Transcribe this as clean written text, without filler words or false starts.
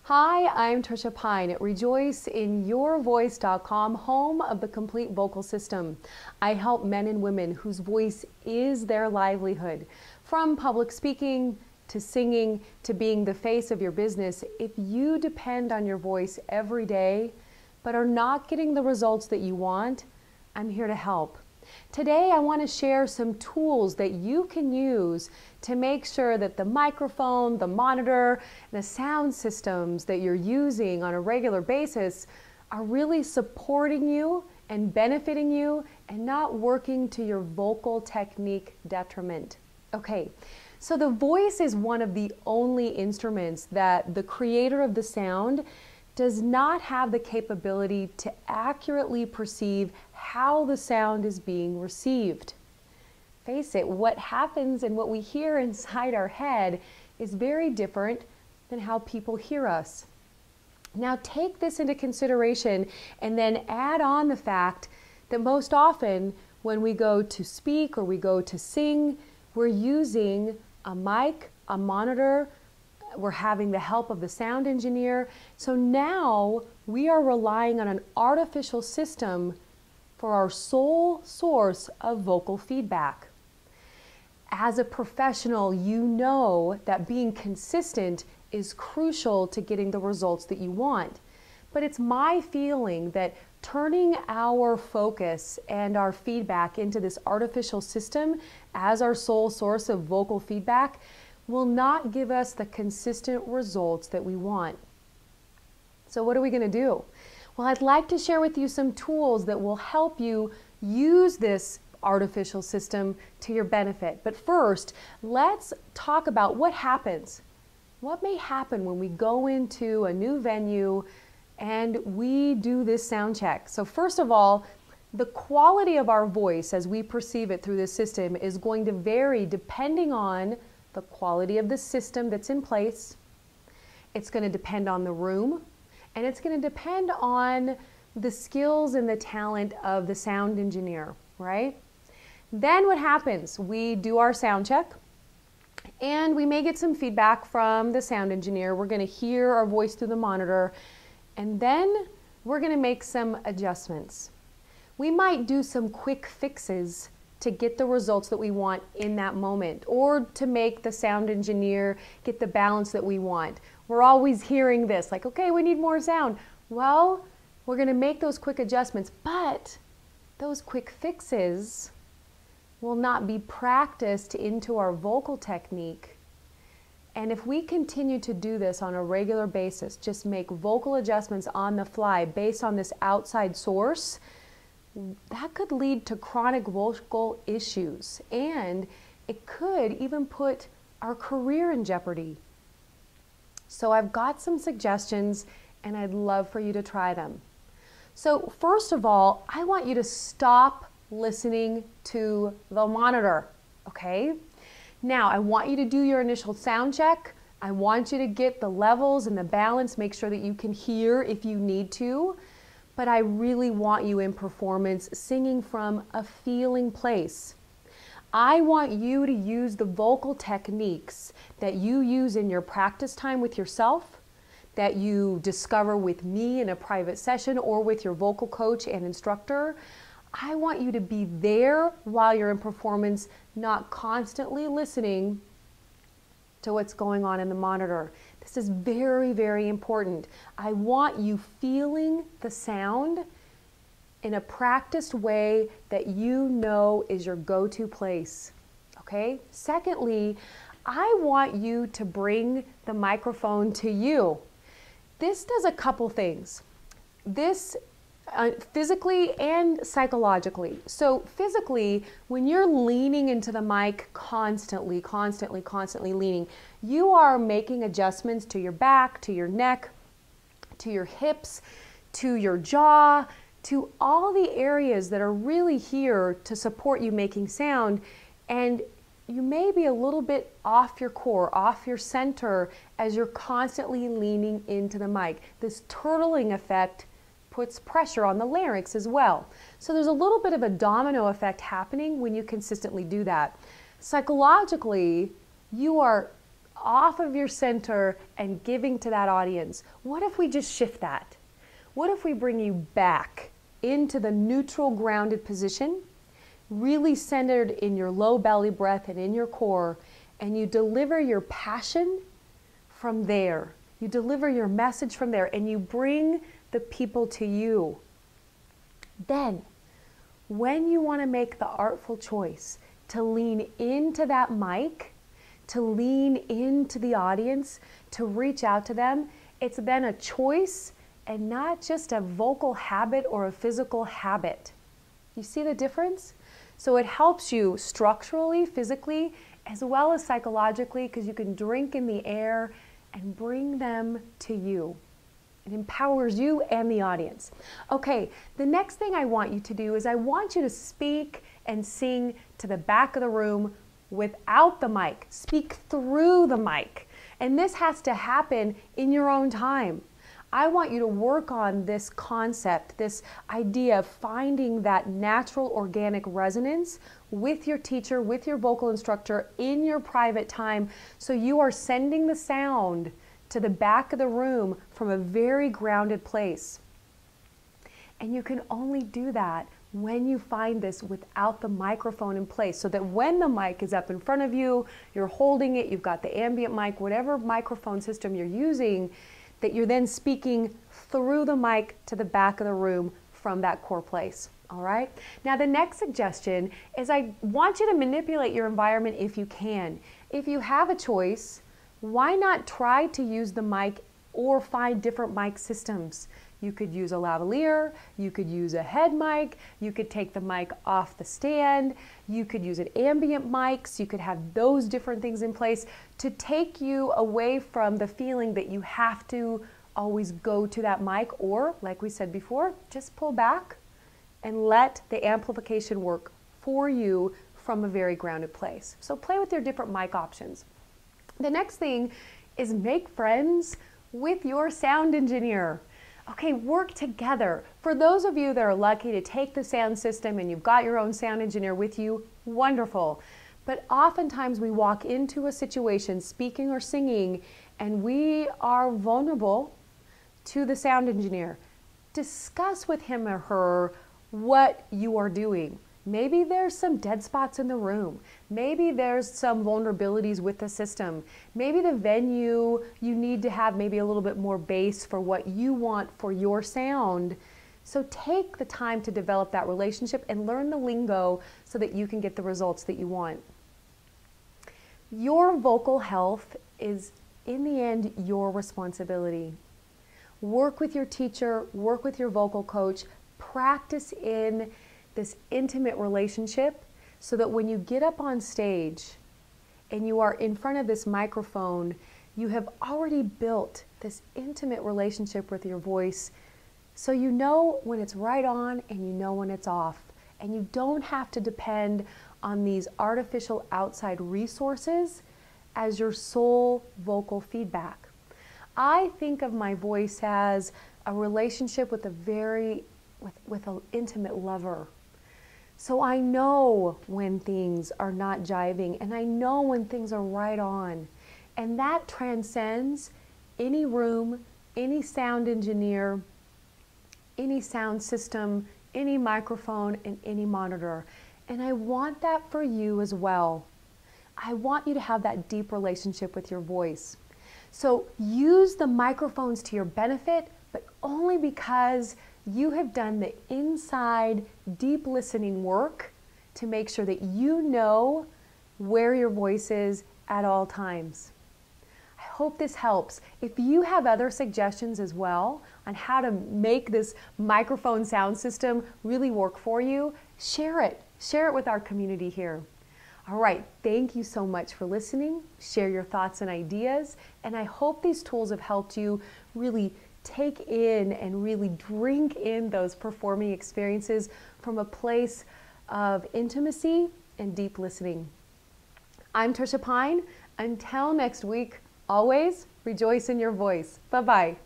Hi, I'm Trisha Pine at RejoiceInYourVoice.com, home of the complete vocal system. I help men and women whose voice is their livelihood. From public speaking to singing to being the face of your business, if you depend on your voice every day but are not getting the results that you want, I'm here to help. Today, I want to share some tools that you can use to make sure that the microphone, the monitor, the sound systems that you're using on a regular basis are really supporting you and benefiting you and not working to your vocal technique detriment. Okay, so the voice is one of the only instruments that the creator of the sound does not have the capability to accurately perceive how the sound is being received. Face it, what happens and what we hear inside our head is very different than how people hear us. Now take this into consideration and then add on the fact that most often when we go to speak or we go to sing, we're using a mic, a monitor, we're having the help of the sound engineer. So now we are relying on an artificial system for our sole source of vocal feedback. As a professional, you know that being consistent is crucial to getting the results that you want. But it's my feeling that turning our focus and our feedback into this artificial system as our sole source of vocal feedback will not give us the consistent results that we want. So what are we going to do? Well, I'd like to share with you some tools that will help you use this artificial system to your benefit. But first, let's talk about what happens. What may happen when we go into a new venue and we do this sound check? So first of all, the quality of our voice as we perceive it through this system is going to vary depending on the quality of the system that's in place. It's going to depend on the room, and it's going to depend on the skills and the talent of the sound engineer, right? Then what happens? We do our sound check, and we may get some feedback from the sound engineer. We're going to hear our voice through the monitor, and then we're going to make some adjustments. We might do some quick fixes to get the results that we want in that moment, or to make the sound engineer get the balance that we want. We're always hearing this, like, okay, we need more sound. Well, we're going to make those quick adjustments, but those quick fixes will not be practiced into our vocal technique. And if we continue to do this on a regular basis, just make vocal adjustments on the fly based on this outside source, that could lead to chronic vocal issues, and it could even put our career in jeopardy. So I've got some suggestions, and I'd love for you to try them. So first of all, I want you to stop listening to the monitor, okay? Now, I want you to do your initial sound check. I want you to get the levels and the balance, make sure that you can hear if you need to. But I really want you in performance singing from a feeling place. I want you to use the vocal techniques that you use in your practice time with yourself, that you discover with me in a private session or with your vocal coach and instructor. I want you to be there while you're in performance, not constantly listening to what's going on in the monitor. This is very, very important. I want you feeling the sound in a practiced way that you know is your go-to place, okay? Secondly, I want you to bring the microphone to you. This does a couple things. This physically and psychologically. So physically, when you're leaning into the mic constantly leaning, you are making adjustments to your back, to your neck, to your hips, to your jaw, to all the areas that are really here to support you making sound. And you may be a little bit off your core, off your center as you're constantly leaning into the mic. This turtling effect puts pressure on the larynx as well. So there's a little bit of a domino effect happening when you consistently do that. Psychologically, you are off of your center and giving to that audience. What if we just shift that? What if we bring you back into the neutral, grounded position, really centered in your low belly breath and in your core, and you deliver your passion from there. You deliver your message from there, and you bring the people to you. Then, when you want to make the artful choice to lean into that mic, to lean into the audience, to reach out to them, it's then a choice and not just a vocal habit or a physical habit. You see the difference? So it helps you structurally, physically, as well as psychologically, because you can drink in the air and bring them to you. It empowers you and the audience. Okay, the next thing I want you to do is I want you to speak and sing to the back of the room without the mic. Speak through the mic. And this has to happen in your own time. I want you to work on this concept, this idea of finding that natural organic resonance with your teacher, with your vocal instructor in your private time, so you are sending the sound to the back of the room from a very grounded place. And you can only do that when you find this without the microphone in place, so that when the mic is up in front of you, you're holding it, you've got the ambient mic, whatever microphone system you're using, that you're then speaking through the mic to the back of the room from that core place. All right? Now the next suggestion is I want you to manipulate your environment if you can. If you have a choice, why not try to use the mic or find different mic systems? You could use a lavalier, you could use a head mic, you could take the mic off the stand, you could use an ambient mic, so you could have those different things in place to take you away from the feeling that you have to always go to that mic, or, like we said before, just pull back and let the amplification work for you from a very grounded place. So play with your different mic options. The next thing is make friends with your sound engineer. Okay, work together. For those of you that are lucky to take the sound system and you've got your own sound engineer with you, wonderful. But oftentimes we walk into a situation, speaking or singing, and we are vulnerable to the sound engineer. Discuss with him or her what you are doing. Maybe there's some dead spots in the room. Maybe there's some vulnerabilities with the system. Maybe the venue, you need to have maybe a little bit more bass for what you want for your sound. So take the time to develop that relationship and learn the lingo so that you can get the results that you want. Your vocal health is, in the end, your responsibility. Work with your teacher, work with your vocal coach, practice in this intimate relationship so that when you get up on stage and you are in front of this microphone, you have already built this intimate relationship with your voice, so you know when it's right on and you know when it's off, and you don't have to depend on these artificial outside resources as your sole vocal feedback. I think of my voice as a relationship with with an intimate lover. So I know when things are not jiving, and I know when things are right on. And that transcends any room, any sound engineer, any sound system, any microphone, and any monitor. And I want that for you as well. I want you to have that deep relationship with your voice. So use the microphones to your benefit, but only because you have done the inside deep listening work to make sure that you know where your voice is at all times. I hope this helps. If you have other suggestions as well on how to make this microphone sound system really work for you, share it. Share it with our community here. All right, thank you so much for listening. Share your thoughts and ideas, and I hope these tools have helped you really take in and really drink in those performing experiences from a place of intimacy and deep listening. I'm Trisha Pine. Until next week, always rejoice in your voice. Bye-bye.